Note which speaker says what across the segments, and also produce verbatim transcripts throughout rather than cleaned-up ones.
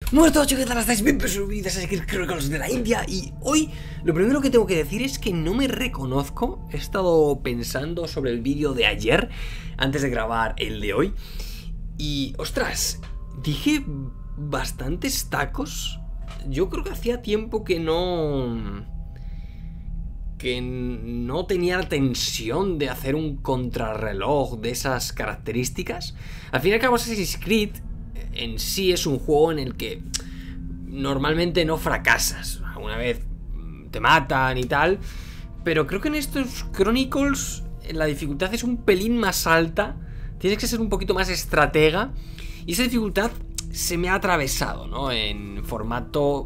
Speaker 1: Bueno, todo chicos, ¿qué tal estáis? Bienvenidos a Secret Chronicles de la India. Y hoy lo primero que tengo que decir es que no me reconozco. He estado pensando sobre el vídeo de ayer antes de grabar el de hoy. Y, ostras, dije bastantes tacos. Yo creo que hacía tiempo que no... que no tenía la tensión de hacer un contrarreloj de esas características. Al fin y al cabo, Assassin's Creed en sí es un juego en el que normalmente no fracasas. Alguna vez te matan y tal, pero creo que en estos Chronicles la dificultad es un pelín más alta. Tienes que ser un poquito más estratega y esa dificultad se me ha atravesado, ¿no? En formato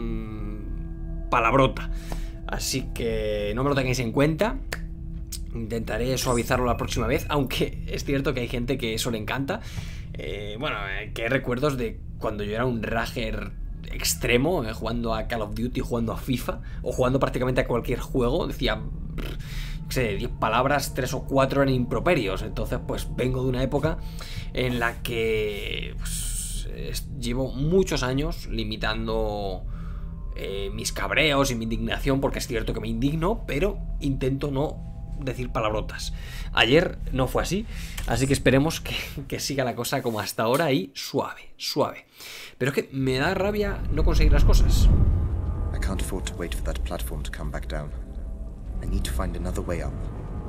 Speaker 1: mmm, palabrota. Así que no me lo tengáis en cuenta. Intentaré suavizarlo la próxima vez, aunque es cierto que hay gente que eso le encanta. Eh, bueno, eh, que hay recuerdos de cuando yo era un rager extremo, eh, jugando a Call of Duty, jugando a FIFA, o jugando prácticamente a cualquier juego. Decía, no sé, diez palabras, tres o cuatro eran improperios. Entonces, pues vengo de una época en la que pues, es, llevo muchos años limitando eh, mis cabreos y mi indignación, porque es cierto que me indigno, pero intento no decir palabrotas. Ayer no fue así, así que esperemos que, que siga la cosa como hasta ahora y suave, suave. Pero es que me da rabia no conseguir las cosas.
Speaker 2: I can't afford to wait for that platform to come back down. I need to find another way up.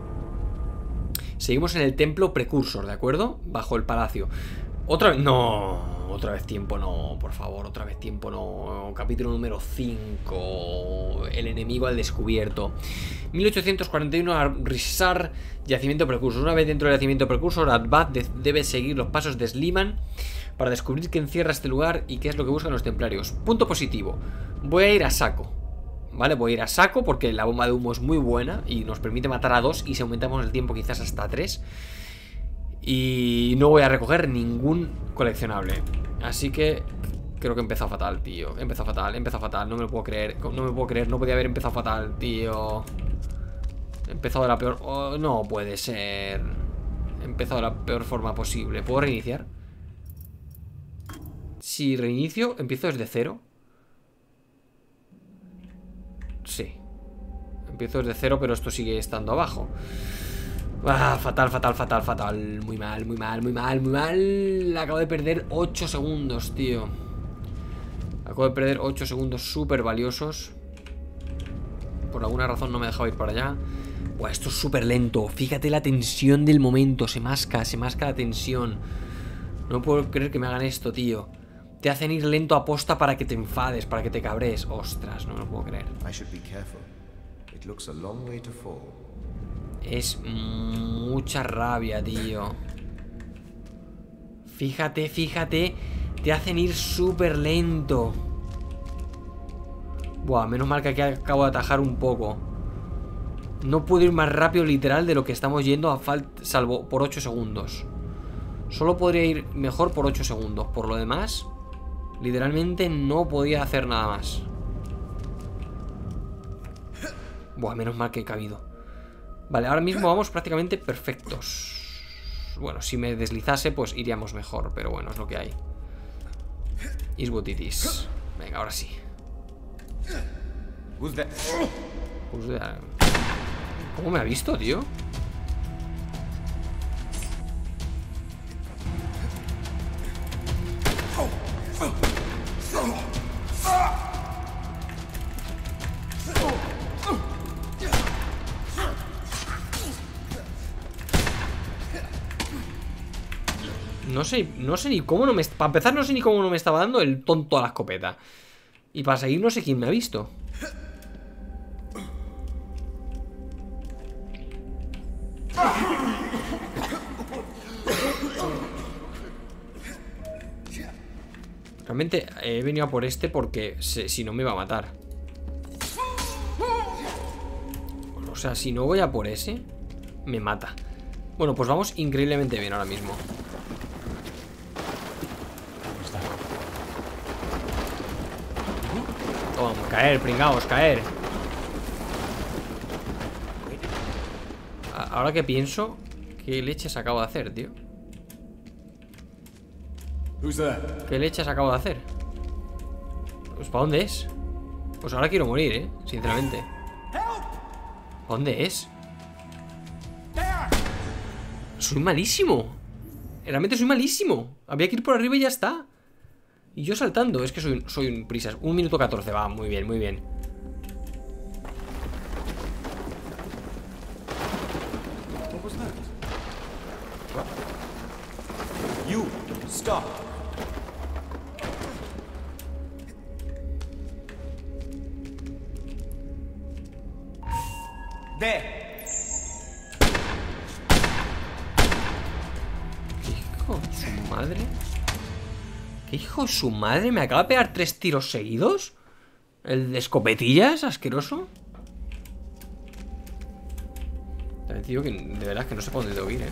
Speaker 1: Seguimos en el templo precursor, ¿de acuerdo? Bajo el palacio. Otra vez, no, otra vez tiempo no, por favor, otra vez tiempo no. Capítulo número cinco, el enemigo al descubierto. mil ochocientos cuarenta y uno, Rishar, yacimiento precursor. Una vez dentro del yacimiento precursor, Adbat debe seguir los pasos de Sliman para descubrir qué encierra este lugar y qué es lo que buscan los templarios. Punto positivo, voy a ir a saco. Vale, voy a ir a saco porque la bomba de humo es muy buena y nos permite matar a dos y si aumentamos el tiempo quizás hasta tres. Y no voy a recoger ningún coleccionable. Así que creo que he empezado fatal, tío. He empezado fatal, he empezado fatal. No me lo puedo creer. No me puedo creer. No podía haber empezado fatal, tío. He empezado de la peor... Oh, no puede ser. He empezado de la peor forma posible. ¿Puedo reiniciar? Si reinicio, empiezo desde cero. Sí. Empiezo desde cero, pero esto sigue estando abajo. Ah, fatal, fatal, fatal, fatal. Muy mal, muy mal, muy mal, muy mal. Acabo de perder ocho segundos, tío. Acabo de perder ocho segundos súper valiosos. Por alguna razón no me he dejado ir para allá. Buah, esto es súper lento. Fíjate la tensión del momento. Se masca, se masca la tensión. No puedo creer que me hagan esto, tío. Te hacen ir lento a posta para que te enfades, para que te cabres. Ostras, no me lo puedo creer. Es mucha rabia, tío. Fíjate, fíjate. Te hacen ir súper lento. Buah, menos mal que aquí acabo de atajar un poco. No puedo ir más rápido literal de lo que estamos yendo a falta, salvo por ocho segundos. Solo podría ir mejor por ocho segundos. Por lo demás, literalmente no podía hacer nada más. Buah, menos mal que he cabido. Vale, ahora mismo vamos prácticamente perfectos. Bueno, si me deslizase, pues iríamos mejor. Pero bueno, es lo que hay. Is what it is. Venga, ahora sí. Who's that? Who's that? ¿Cómo me ha visto, tío? No sé, no sé ni cómo no me... Para empezar no sé ni cómo no me estaba dando el tonto a la escopeta. Y para seguir no sé quién me ha visto. Realmente he venido a por este porque se, si no me va a matar. O sea, si no voy a por ese, me mata. Bueno, pues vamos increíblemente bien ahora mismo. Toma, caer, pringaos, caer. Ahora que pienso, ¿qué leches acabo de hacer, tío? ¿Qué leches acabo de hacer? Pues ¿para dónde es? Pues ahora quiero morir, eh, sinceramente. ¿Para dónde es? Soy malísimo. Realmente soy malísimo. Había que ir por arriba y ya está. Y yo saltando, es que soy, soy un prisas. Un minuto catorce, va, muy bien, muy bien.
Speaker 3: You stop. There.
Speaker 1: ¿Qué hijo de su madre? ¿Qué hijo de su madre? ¿Me acaba de pegar tres tiros seguidos? ¿El de escopetillas? ¿Asqueroso? También te digo que de verdad que no sé por dónde debo ir, eh.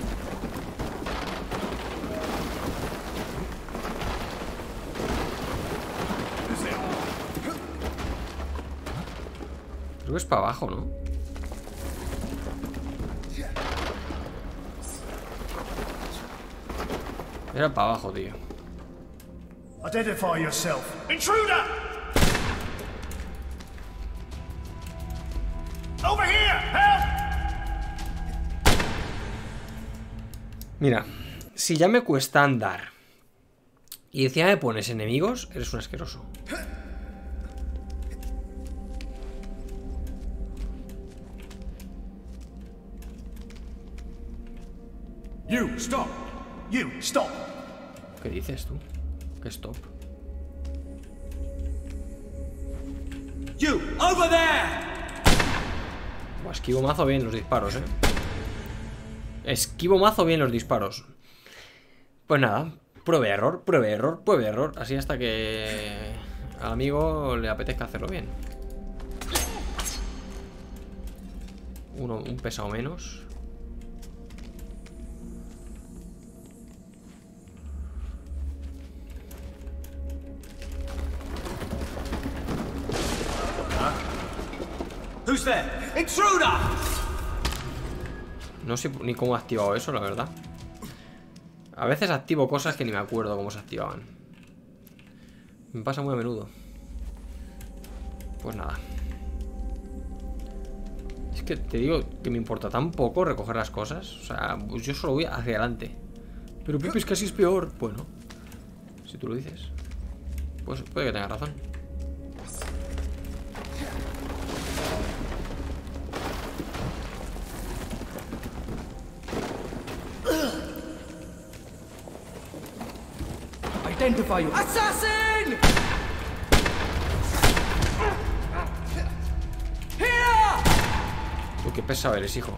Speaker 1: Creo que es para abajo, ¿no? Era para abajo, tío.
Speaker 4: Identify yourself. Intruder! Over here! Help!
Speaker 1: Mira, si ya me cuesta andar y encima me pones enemigos, eres un asqueroso.
Speaker 4: You stop! You stop!
Speaker 1: ¿Qué dices tú? ¿Qué stop?
Speaker 3: You over there.
Speaker 1: Buah, esquivo mazo bien los disparos, eh. Esquivo mazo bien los disparos. Pues nada, pruebe error, pruebe error, pruebe error. Así hasta que al amigo le apetezca hacerlo bien. Uno, un pesado menos.
Speaker 3: Who's there? Intruder!
Speaker 1: No sé ni cómo he activado eso, la verdad. A veces activo cosas que ni me acuerdo cómo se activaban. Me pasa muy a menudo. Pues nada. Es que te digo que me importa tan poco recoger las cosas. O sea, pues yo solo voy hacia adelante. Pero Pepe, es casi es peor. Bueno, si tú lo dices, pues puede que tengas razón.
Speaker 4: Identify you. Assassin! Here!
Speaker 1: Tú qué pesado eres, hijo.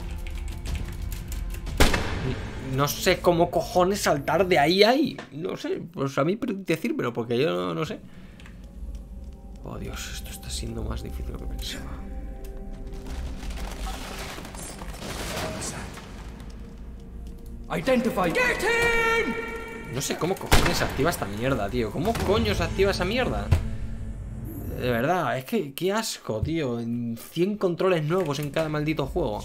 Speaker 1: No sé cómo cojones saltar de ahí a ahí. No sé, pues a mí decírmelo, porque yo no, no sé. Oh, Dios, esto está siendo más difícil de lo que pensaba.
Speaker 4: Identify. Get in!
Speaker 1: No sé cómo cojones se activa esta mierda, tío. ¿Cómo coño se activa esa mierda? De verdad, es que qué asco, tío. cien controles nuevos en cada maldito juego.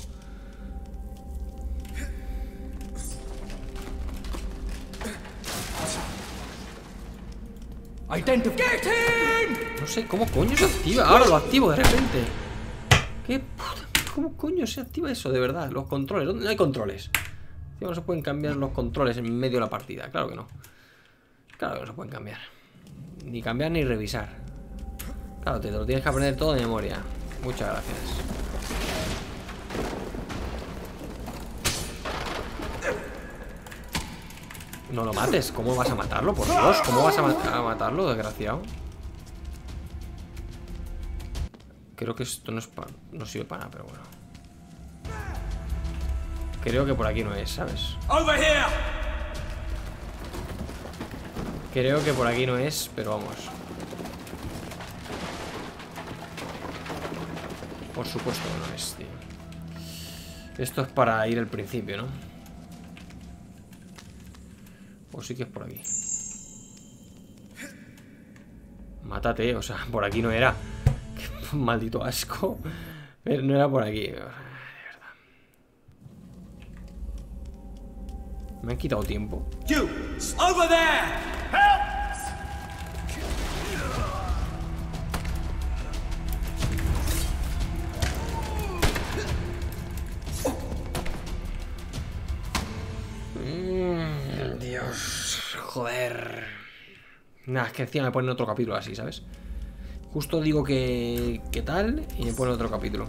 Speaker 4: Identify. Get in!
Speaker 1: No sé cómo coño se activa. Ahora lo activo de repente. ¿Qué puta? ¿Cómo coño se activa eso, de verdad? Los controles. ¿Dónde no hay controles? No se pueden cambiar los controles en medio de la partida. Claro que no. Claro que no se pueden cambiar. Ni cambiar ni revisar. Claro, te lo tienes que aprender todo de memoria. Muchas gracias. No lo mates. ¿Cómo vas a matarlo? Por Dios, ¿cómo vas a, mat a matarlo, desgraciado? Creo que esto no es pa no sirve para nada, pero bueno. Creo que por aquí no es, ¿sabes?
Speaker 3: Over here.
Speaker 1: Creo que por aquí no es, pero vamos. Por supuesto que no es, tío. Esto es para ir al principio, ¿no? O sí que es por aquí. Mátate, o sea, por aquí no era. Qué maldito asco. Pero no era por aquí. Me han quitado tiempo.
Speaker 3: You over there. Help!
Speaker 1: joder. Nah, es que encima me ponen otro capítulo así, ¿sabes? Justo digo que... ¿Qué tal? Y me ponen otro capítulo.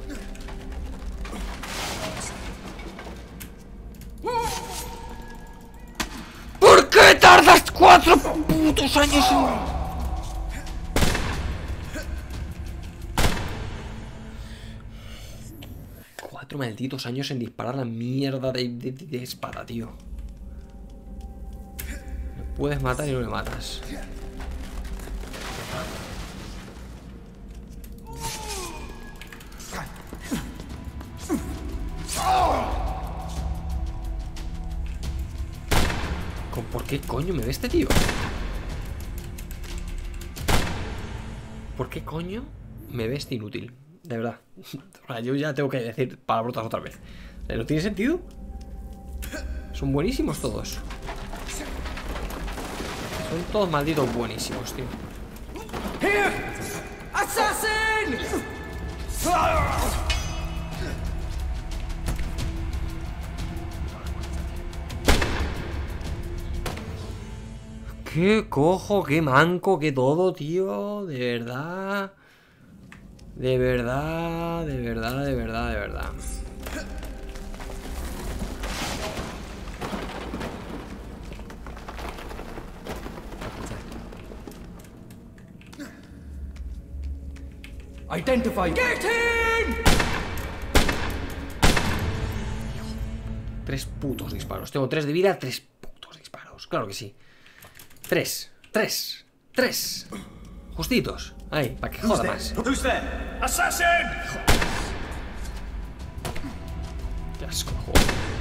Speaker 1: ¿Por qué tardas cuatro putos años en... Cuatro malditos años en disparar la mierda de, de, de espada, tío. Me puedes matar y no me matas. ¿Por qué coño me ve este tío? ¿Por qué coño me ve este inútil? De verdad. Yo ya tengo que decir palabrotas otra vez. ¿No tiene sentido? Son buenísimos todos. Son todos malditos buenísimos, tío.
Speaker 4: Here! Assassin!
Speaker 1: Qué cojo, qué manco, qué todo, tío. De verdad. De verdad, de verdad, de verdad, de verdad.
Speaker 4: Identify. Get him!
Speaker 1: Tres putos disparos. Tengo tres de vida, tres putos disparos. Claro que sí. Tres, tres, tres. Justitos. Ahí, para que joda más.
Speaker 3: Who's there? Assassin!
Speaker 1: Qué asco, joder.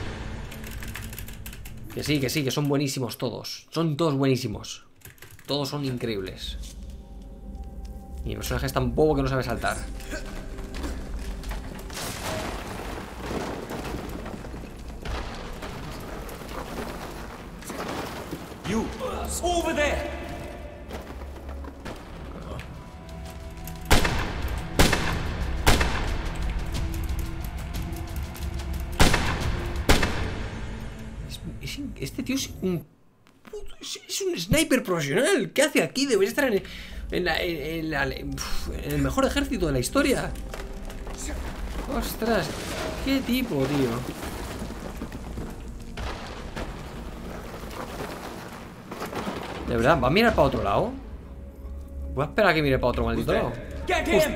Speaker 1: Que sí, que sí, que son buenísimos todos. Son todos buenísimos. Todos son increíbles. Y mi personaje es tan bobo que no sabe saltar.
Speaker 3: You! Over there!
Speaker 1: Es, es, este tío es un puto, es, es un sniper profesional. ¿Qué hace aquí? Debería estar en, en, la, en, en, la, en el mejor ejército de la historia. Ostras, qué tipo, tío. ¿De verdad? ¿Va a mirar para otro lado? Voy a esperar a que mire para otro maldito lado.
Speaker 3: Get him!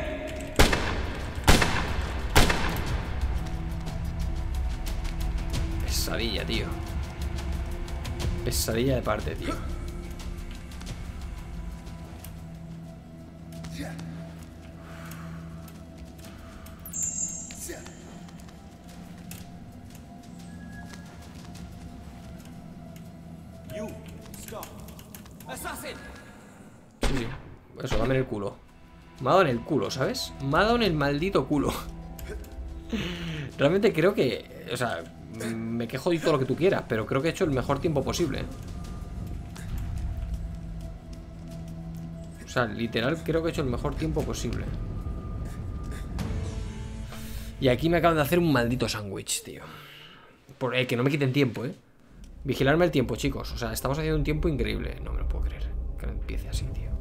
Speaker 1: Pesadilla, tío. Pesadilla de parte, tío.
Speaker 3: You! Stop! Assassin!
Speaker 1: Sí, sí. Eso, dame en el culo. Me ha dado en el culo, ¿sabes? Me ha dado en el maldito culo. Realmente creo que... O sea, me quejo de todo lo que tú quieras, pero creo que he hecho el mejor tiempo posible. O sea, literal creo que he hecho el mejor tiempo posible. Y aquí me acaban de hacer un maldito sándwich, tío. Por, eh, que no me quiten tiempo, eh. Vigilarme el tiempo, chicos. O sea, estamos haciendo un tiempo increíble. No me lo puedo creer que no empiece así, tío.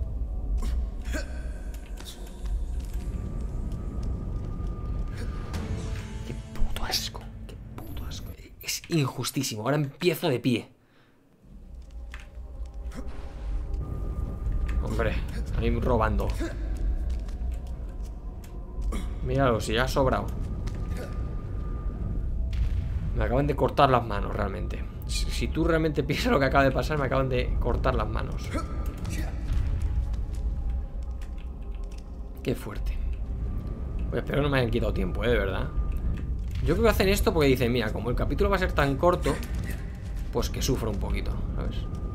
Speaker 1: Qué puto asco. Qué puto asco. Es injustísimo. Ahora empiezo de pie. Hombre, ahí robando. Míralo, si ya ha sobrado. Me acaban de cortar las manos, realmente. Si, si tú realmente piensas lo que acaba de pasar, me acaban de cortar las manos. Qué fuerte. Pues espero que no me hayan quitado tiempo, eh, de verdad. Yo creo que hacen esto porque dicen, mira, como el capítulo va a ser tan corto, pues que sufra un poquito, ¿sabes?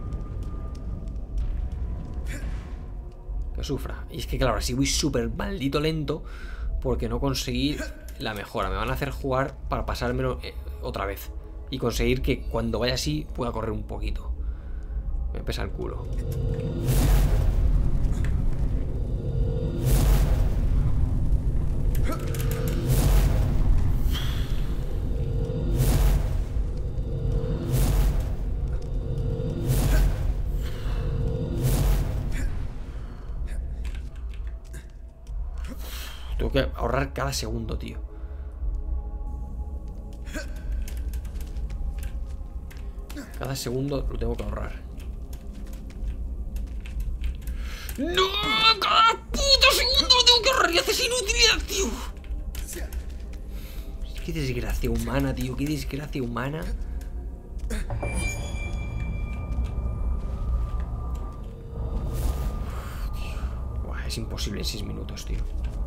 Speaker 1: Que sufra. Y es que claro, así voy súper maldito lento porque no conseguí la mejora. Me van a hacer jugar para pasármelo eh, otra vez y conseguir que cuando vaya así pueda correr un poquito. Me pesa el culo. Tengo que ahorrar cada segundo, tío. Cada segundo lo tengo que ahorrar. ¡No! ¡Cada puto segundo lo tengo que ahorrar! ¡Y haces inutilidad, tío! ¡Qué desgracia humana, tío! ¡Qué desgracia humana! Buah, es imposible en seis minutos, tío.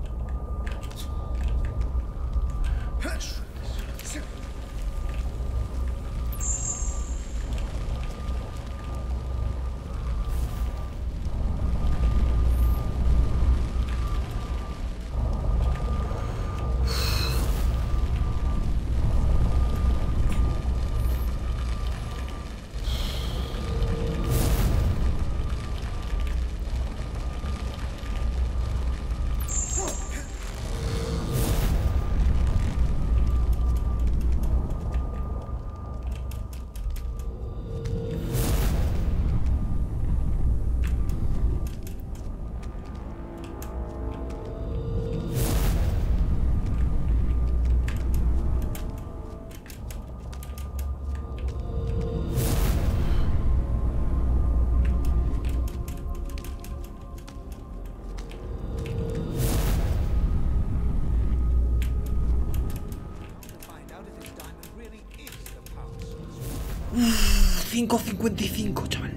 Speaker 1: cinco cincuenta y cinco, chaval.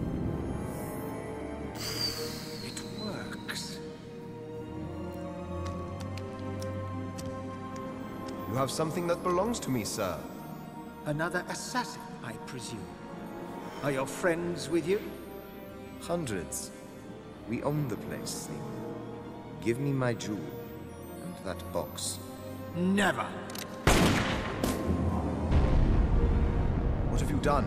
Speaker 2: It works. You have something that belongs to me, sir.
Speaker 5: Another assassin, I presume. Are your friends with you?
Speaker 2: Hundreds. We own the place. Give me my jewel and that box.
Speaker 5: Never.
Speaker 2: What have you done?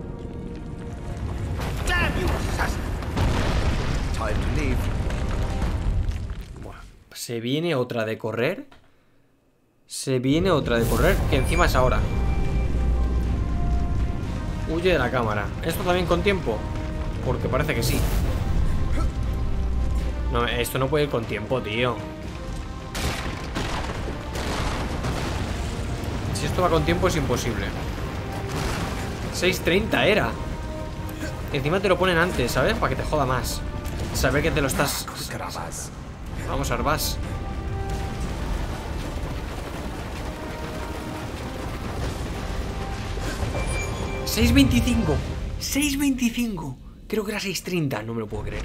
Speaker 5: Damn you, assassin!
Speaker 2: Time to leave.
Speaker 1: Buah, se viene otra de correr. Se viene otra de correr, que encima es ahora. Huye de la cámara. ¿Esto también con tiempo? Porque parece que sí. No, esto no puede ir con tiempo, tío. Si esto va con tiempo es imposible. seis treinta era. Encima te lo ponen antes, ¿sabes? Para que te joda más. Saber que te lo estás... Vamos, Arbas. seis veinticinco. seis veinticinco. Creo que era seis treinta, no me lo puedo creer.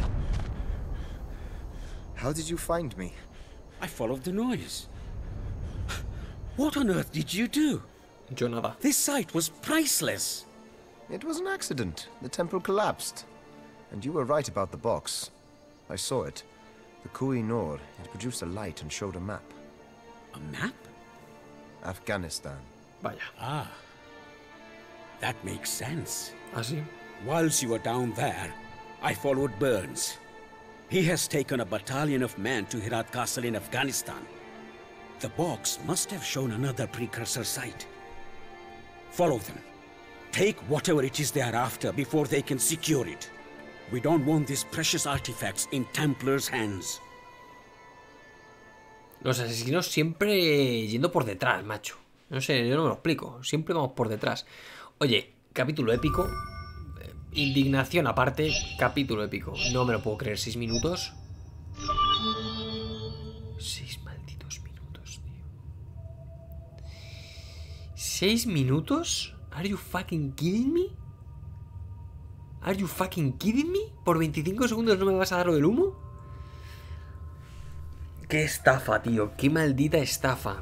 Speaker 2: How did you find me?
Speaker 6: I followed the noise. What on earth did you do?
Speaker 1: Yo nada.
Speaker 6: This site was priceless.
Speaker 2: It was an accident. The temple collapsed. And you were right about the box. I saw it. The Koh-i-Noor had produced a light and showed a map.
Speaker 6: A map?
Speaker 2: Afghanistan.
Speaker 1: Vaya.
Speaker 6: Ah. That makes sense.
Speaker 1: Así.
Speaker 6: Whilst you were down there, I followed Burns. He has taken a battalion of men to Herat Castle in Afghanistan. The box must have shown another precursor site. Follow them. Take whatever it is they are after before they can secure it. We don't want these precious artifacts in Templars' hands.
Speaker 1: Los asesinos siempre yendo por detrás, macho. No sé, yo no me lo explico. Siempre vamos por detrás. Oye, capítulo épico. Indignación aparte, capítulo épico. No me lo puedo creer, seis minutos. Seis malditos minutos, tío. ¿Seis minutos? ¿Are you fucking kidding me? ¿Are you fucking kidding me? ¿Por veinticinco segundos no me vas a dar lo del humo? ¡Qué estafa, tío! ¡Qué maldita estafa!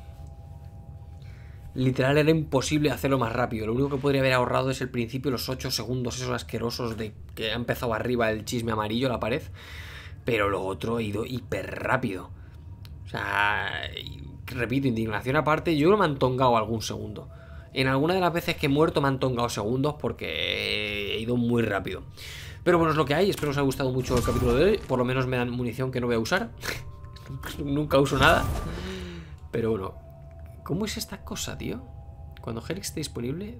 Speaker 1: Literal era imposible hacerlo más rápido. Lo único que podría haber ahorrado es el principio, los ocho segundos esos asquerosos de que ha empezado arriba el chisme amarillo, la pared. Pero lo otro ha ido hiper rápido. O sea, repito, indignación aparte, yo me han tongado algún segundo. En alguna de las veces que he muerto me han tongado segundos porque he ido muy rápido. Pero bueno, es lo que hay. Espero os haya gustado mucho el capítulo de hoy. Por lo menos me dan munición que no voy a usar. Nunca uso nada. Pero bueno, ¿cómo es esta cosa, tío? Cuando Helix esté disponible,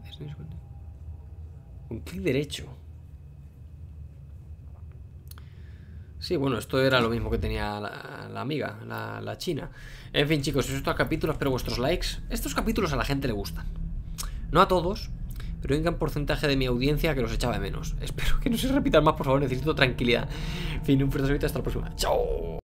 Speaker 1: con clic derecho. Sí, bueno, esto era lo mismo que tenía la, la amiga, la, la china. En fin, chicos, si os gustan estos capítulos, espero vuestros likes. Estos capítulos a la gente le gustan. No a todos, pero hay un gran porcentaje de mi audiencia que los echaba de menos. Espero que no se repitan más, por favor, necesito tranquilidad. En fin, un fuerte saludo, hasta la próxima. ¡Chao!